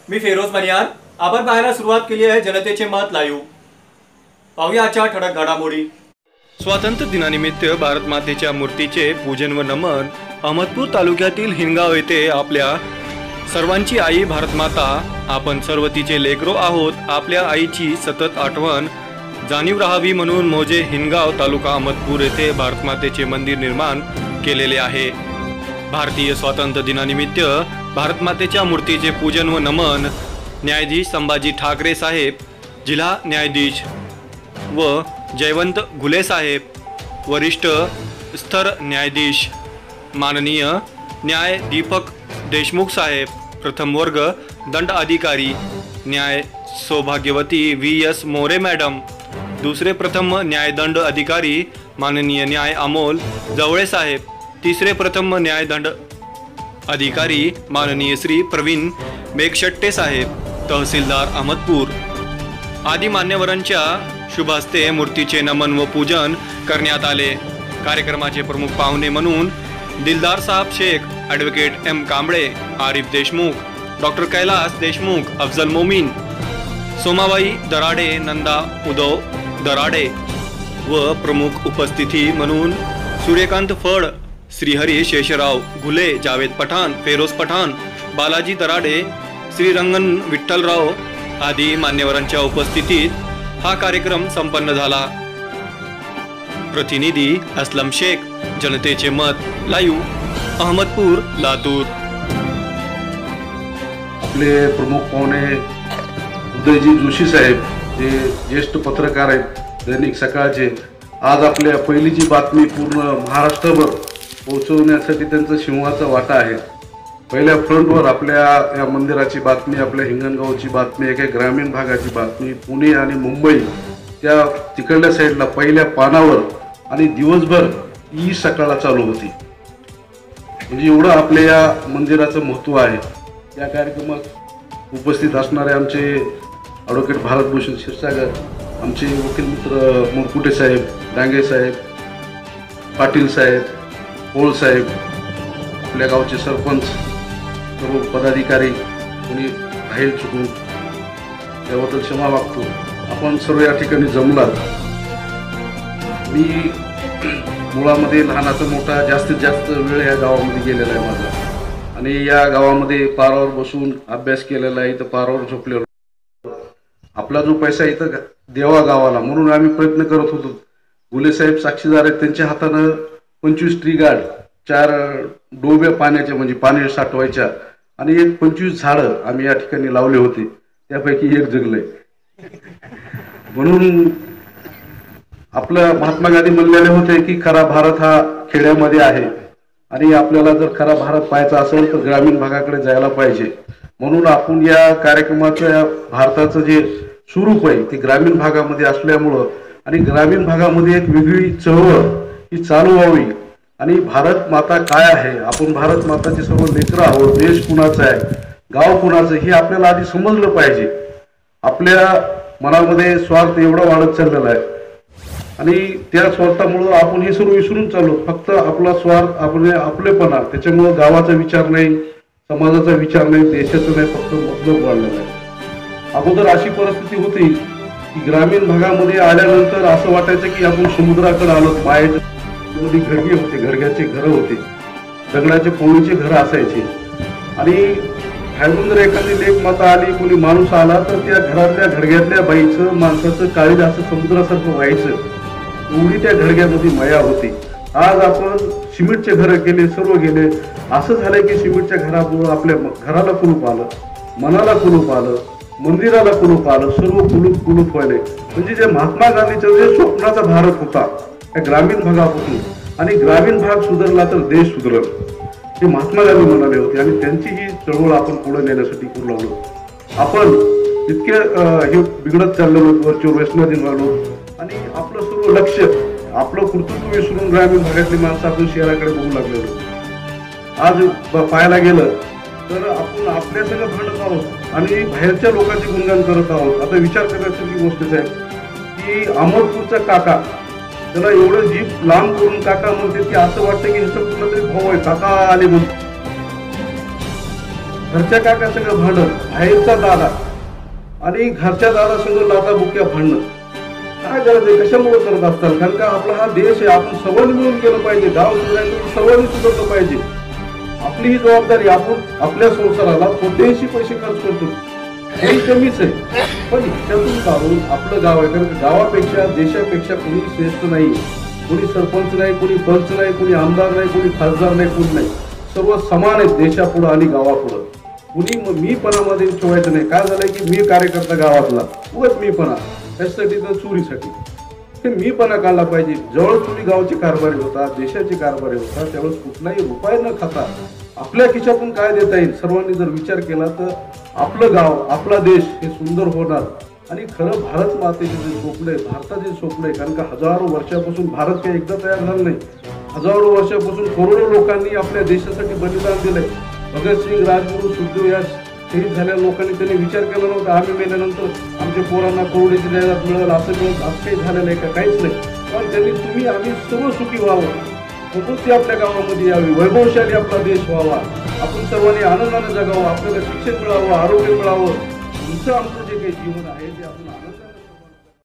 मी फेरोज मनियार. आपण पाहायला सुरुवात केली आहे जनतेचे मत लाईव्ह. पाहूया आजच्या ठळक घडामोडी. स्वातंत्र्य दिनानिमित्त भारत मातेच्या मूर्तीचे पूजन व नमन. अहमदपूर तालुक्यातील हिंगाव येथे आपल्या सर्वांची आई भारत माता, आपण सर्व तिचे लेकरो आहोत. आपल्या आईची सतत आठवण जाणीव राहावी म्हणून मोजे हिंगाव तालुका अहमदपूर येथे भारत मातेचे मंदिर निर्माण केलेले आहे. भारतीय स्वातंत्र्य दिनानिमित्त भारत मातेच्या मूर्तीचे पूजन व नमन न्यायाधीश संभाजी ठाकरे साहेब, जिल्हा न्यायाधीश व जयवंत घुले साहेब, वरिष्ठ स्तर न्यायाधीश माननीय न्याय दीपक देशमुख साहेब, प्रथम वर्ग दंड अधिकारी न्याय सौभाग्यवती VS मोरे मॅडम, दुसरे प्रथम न्यायदंड अधिकारी माननीय न्याय अमोल जवळे साहेब, तिसरे प्रथम न्यायदंड अधिकारी माननीय श्री प्रवीण मेघशेट्टे साहेब, तहसीलदार अहमदपूर आदी मान्यवरांच्या शुभ हस्ते मूर्तीचे नमन व पूजन करण्यात आले. कार्यक्रमाचे प्रमुख पाहुणे म्हणून दिलदार साहब Shaikh, advocate M Kamble, Arif Deshmukh, doctor Kailas Deshmukh, Afzal Momin, Somabai Darade, Nanda Udhav Darade व प्रमुख उपस्थिती म्हणून सूर्यकांत फड, श्रीहरी शेषराव घुले, जावेद पठाण, फेरोज पठाण, बालाजी दराडे, श्रीरंगन विठ्ठलराव आदी मान्यवरांच्या उपस्थितीत हा कार्यक्रम संपन्न झाला. प्रतिनिधी असलम शेख, जनतेचे मत लाईव्ह, अहमदपूर, लातूर. आपले प्रमुख पाहुणे उदयजी जोशी साहेब, जे ज्येष्ठ पत्रकार आहेत दैनिक सकाळचे, आज आपल्या पहिलीची बातमी पूर्ण महाराष्ट्रभर पोहोचवण्यासाठी त्यांचा सिंहाचा वाटा आहे. पहिल्या फ्रंटवर आपल्या या मंदिराची बातमी, आपल्या हिंगणगावची बातमी, एका ग्रामीण भागाची बातमी, पुणे आणि मुंबई त्या तिकडल्या साईडला पहिल्या पानावर आणि दिवसभर सकाळला चालू होती. म्हणजे एवढं आपल्या या मंदिराचं महत्त्व आहे. या कार्यक्रमात उपस्थित असणारे आमचे ॲडव्होकेट भारतभूषण क्षीरसागर, आमचे वकील मित्र मुरकुटे साहेब, डांगे साहेब, पाटील साहेब, पोळ साहेब, आपल्या गावचे सरपंच, सर्व पदाधिकारी, कोणी राहील चुकून त्याबद्दल क्षमा मागतो. आपण सर्व या ठिकाणी जमलात. मी मुळामध्ये लहानाचा मोठा जास्तीत जास्त वेळ या गावामध्ये गेलेला आहे माझा, आणि या गावामध्ये पारावर बसून अभ्यास केलेला आहे. इथं पारावर झोपलेलो. आपला जो पैसा इथं देवा गावाला म्हणून आम्ही प्रयत्न करत होतो. घुले साहेब साक्षीदार आहेत. त्यांच्या हातानं 25 ट्री गार्ड, 4 डोब्या पाण्याच्या म्हणजे पाणी साठवायच्या, आणि 25 झाडं आम्ही या ठिकाणी लावले होते. त्यापैकी एक जगलंय. म्हणून आपलं महात्मा गांधी म्हणलेले होते की खरा भारत हा खेड्यामध्ये आहे, आणि आपल्याला जर खरा भारत पाहायचा असेल तर ग्रामीण भागाकडे जायला पाहिजे. म्हणून आपण या कार्यक्रमाच्या भारताचं जे स्वरूप आहे ते ग्रामीण भागामध्ये असल्यामुळं, आणि ग्रामीण भागामध्ये एक वेगळी चळवळ ही चालू व्हावी. आणि भारत माता काय आहे, आपण भारत माताचे सर्व लेकरं आहोत, देश कुणाचा आहे, गाव कुणाचं, हे आपल्याला आधी समजलं पाहिजे. आपल्या मनामध्ये स्वार्थ एवढा वाढत चाललेला आहे, आणि त्या स्वार्थामुळं आपण हे सर्व विसरून चाललो. फक्त आपला स्वार्थ, आपलेपणा, त्याच्यामुळं गावाचा विचार नाही, समाजाचा विचार नाही, देशाचा नाही, फक्त मतलब वाढलेला आहे. अगोदर अशी परिस्थिती होती की ग्रामीण भागामध्ये आल्यानंतर असं वाटायचं की आपण समुद्राकडे आलो. मायाच्या घडगे होते, घडग्याचे घरं होते, दगडाचे पोळीचे घरं असायचे, आणि बाहेरून जर एखादी लेक माता आली, कोणी माणूस आला तर त्या घरातल्या घडग्यातल्या बाईचं, माणसाचं काळीज असं समुद्रासारखं व्हायचं. एवढी त्या घडग्यामध्ये माया होती. आज आपण सिमेंटचे घरं केले, सर्व गेले. असं झालंय की सिमेंटच्या घरामुळं आपल्या घराला कुलूप आलं, मनाला कुलूप आलं, मंदिराला कुलूप आलं, सर्व कुलूप व्हायले. म्हणजे जे महात्मा गांधीचा जे स्वप्नाचा भारत होता त्या ग्रामीण भागापासून, आणि ग्रामीण भाग सुधारला तर देश सुधारल, हे महात्मा गांधी म्हणाले होते. आणि त्यांची ही चळवळ आपण पुढे नेण्यासाठी करू लागलो. आपण इतके हे बिघडत चाललेलो, वरचेवर व्यसनाधीन व्हायलो, आणि आपलं सर्व लक्ष, आपलं कर्तृत्व विसरून ग्रामीण भागातली माणसं आपण शहराकडे बघू लागलेलो. आज पाहायला गेलं तर आपण आपल्या सगळं भांडत आहोत आणि बाहेरच्या लोकांचे गुणगान करत आहोत. आता विचार करण्यासारखी गोष्ट आहे की अहमदपूरचा काका, त्याला एवढं जीभ लांब करून काका म्हणते की असं वाटतं की ह्याचं कुठला तरी भाऊ आहे, काका आले म्हणून. घरच्या काका सगळं भांडण, बाहेरचा दादा आणि घरच्या दादा सगळं लाता बुक्या भांडणं. काय गरज आहे, कशामुळे करत असतात? कारण का आपला हा देश आहे, आपण सर्वांनी मिळून गेलं पाहिजे. गाव सुधारायचं सर्वांनी सुधारलं पाहिजे. आपली ही जबाबदारी. आपण आपल्या संसाराला कोणतेही पैसे खर्च करतो, हे कमीच आहे, पण ह्याच्यातून काढून आपलं गाव आहे. कारण गावापेक्षा देशापेक्षा कोणी श्रेष्ठ नाही. कोणी सरपंच नाही, कोणी पंच नाही, कोणी आमदार नाही, कोणी खासदार नाही, कोणी नाही. सर्व समान आहेत देशापुढं आणि गावापुढं. कुणी मीपणामध्ये ठेवायचं नाही. काय झालंय की मी कार्यकर्ता गावातला, उगाच मीपणा, त्याच्यासाठी तर चोरीसाठी. हे मीपणा काढला पाहिजे. ज्यावेळेस तुम्ही गावचे कारभारी होता, देशाचे कारभारी होता, त्यावेळेस कुठलाही रुपये न खाता आपल्या खिशातून काय देता येईल सर्वांनी जर विचार केला तर आपलं गाव, आपला देश हे सुंदर होणार. आणि खरं भारत मातेचे जे स्वप्न आहे, भारताचे स्वप्न आहे, कारण का हजारो वर्षापासून भारत काही एकदा तयार झालं नाही. हजारो वर्षापासून करोडो लोकांनी आपल्या देशासाठी बलिदान दिलंय. भगतसिंग, राजगुरू, सुखदेव या शहीद झालेल्या लोकांनी त्यांनी विचार केला नव्हता आम्ही मेल्यानंतर आमच्या पोरांना करोडीची जाहिरात मिळेल, असं मिळेल, असं काही झालेलं आहे का? काहीच नाही. कारण त्यांनी तुम्ही आम्ही सर्व सुखी व्हावं, प्रकृती आपल्या गावामध्ये यावी, वैभवशाली आपला देश व्हावा, आपण सर्वांनी आनंदाने जगावं, आपल्याला शिक्षण मिळावं, आरोग्य मिळावं, तुमचं आमचं जे काही जीवन आहे ते आपण